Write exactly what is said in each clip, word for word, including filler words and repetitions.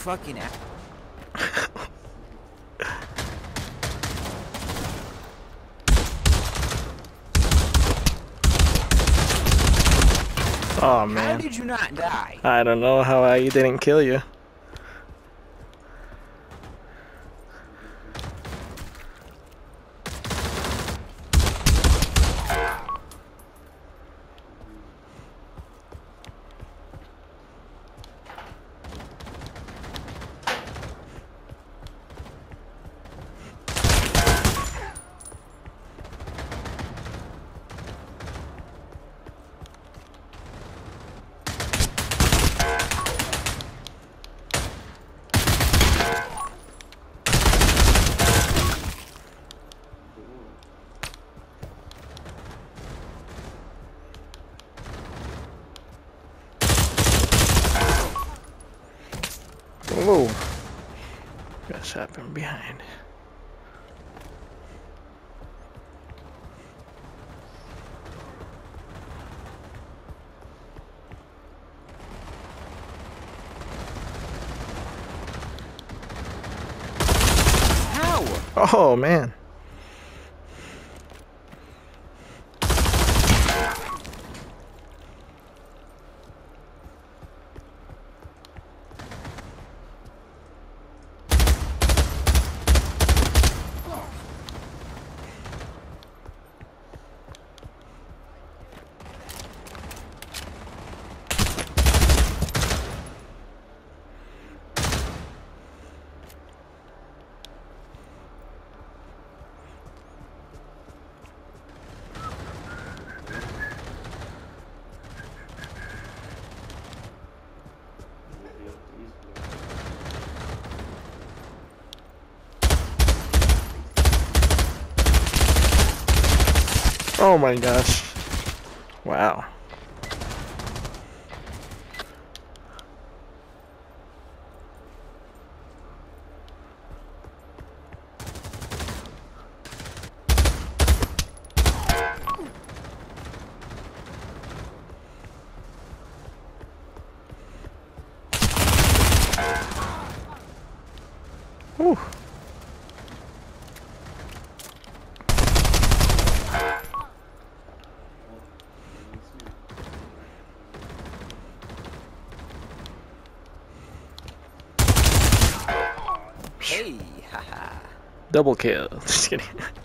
fucking ass. Oh How man. did you not die? I don't know how I didn't kill you. Whoa. Got shot from behind. How? Oh man. Oh my gosh. Wow. Whew. Hey, haha. Double kill. Just kidding.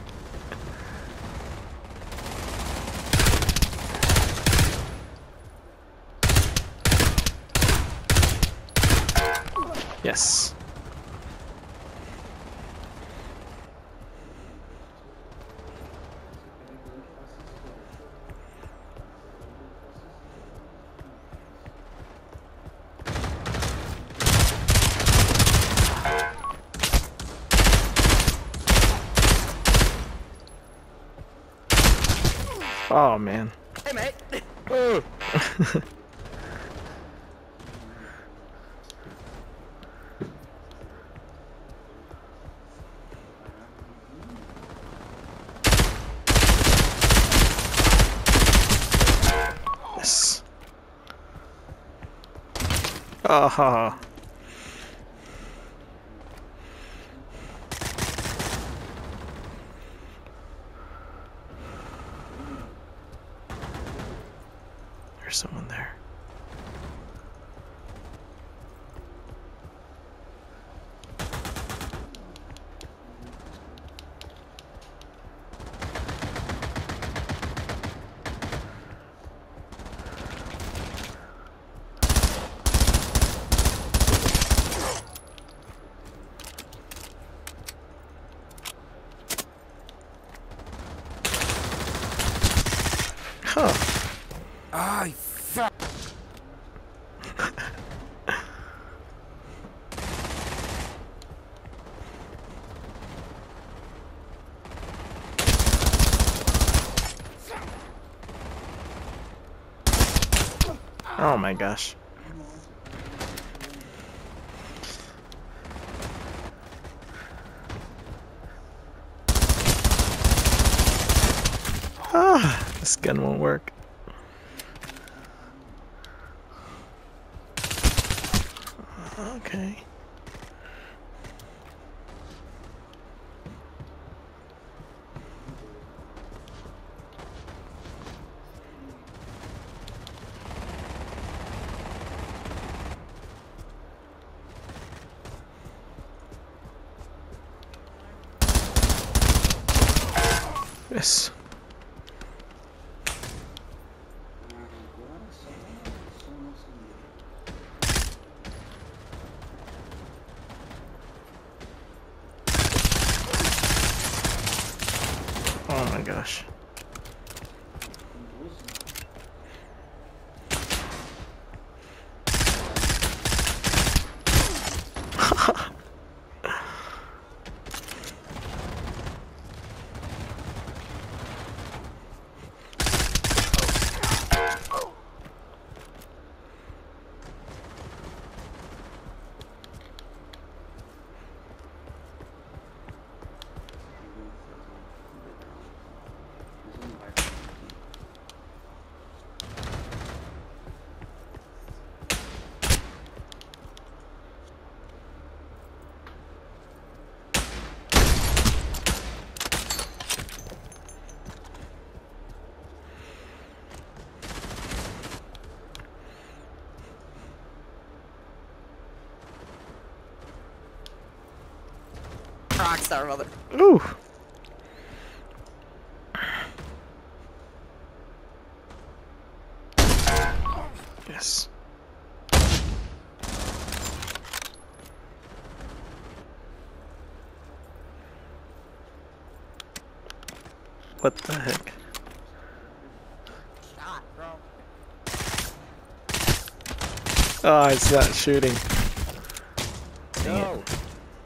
Yes. Oh man. Hey, mate. Oh. Yes. Oh. There's someone there. Huh. Oh, fuck. Oh my gosh. Ah, this gun won't work. Okay. Yes. Oh my gosh. Rockstar mother. Ooh. Yes. What the heck? Shot, bro. Oh, it's not shooting. Dang No. it.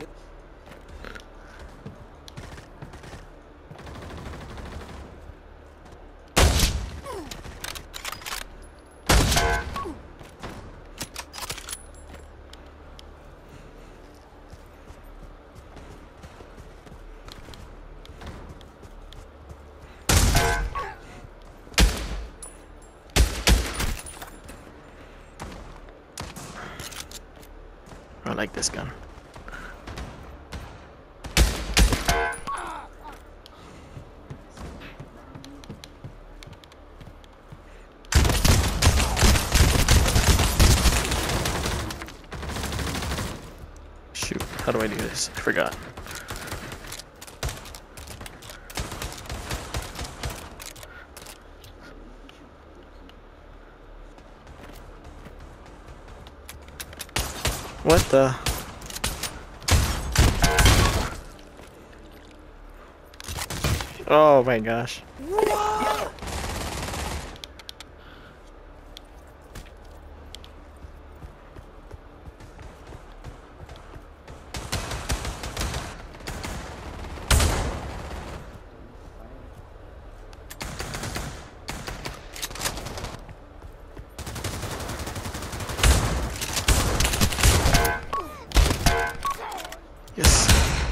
I like this gun. Shoot, how do I do this? I forgot. What the? Oh my gosh. Whoa! Yes.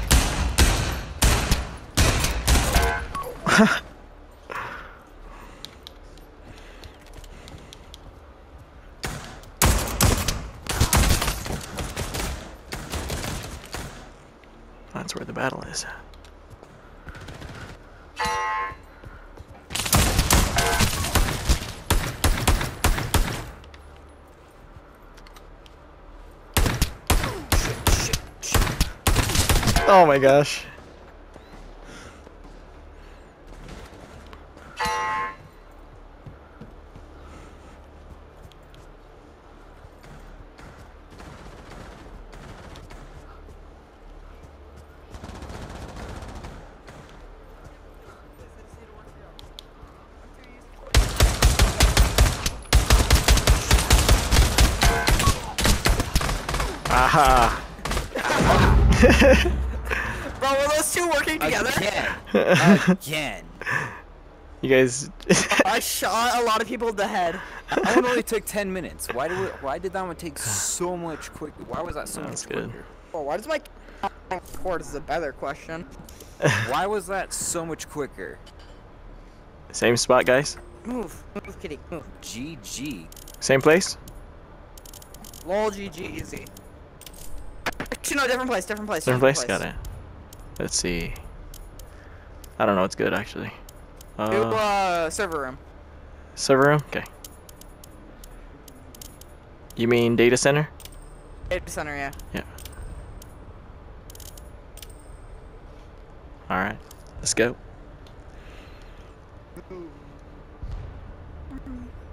That's where the battle is. Oh my gosh. Aha. Bro, were those two working together? Again. Again. You guys. I shot a lot of people in the head. That one only took ten minutes. Why did we, why did that one take so much quicker? Why was that so That's much good. quicker? Oh, why does my record is a better question? Why was that so much quicker? Same spot, guys? Move, move, kitty, move. G G. Same place? Lol, G G, easy. Actually, no, different place, different place. Different place? Got it. Let's see. I don't know what's good, actually. Do, Uh, uh, server room. server room? Okay. You mean data center? Data center, yeah. Yeah. Alright. Let's go. Mm.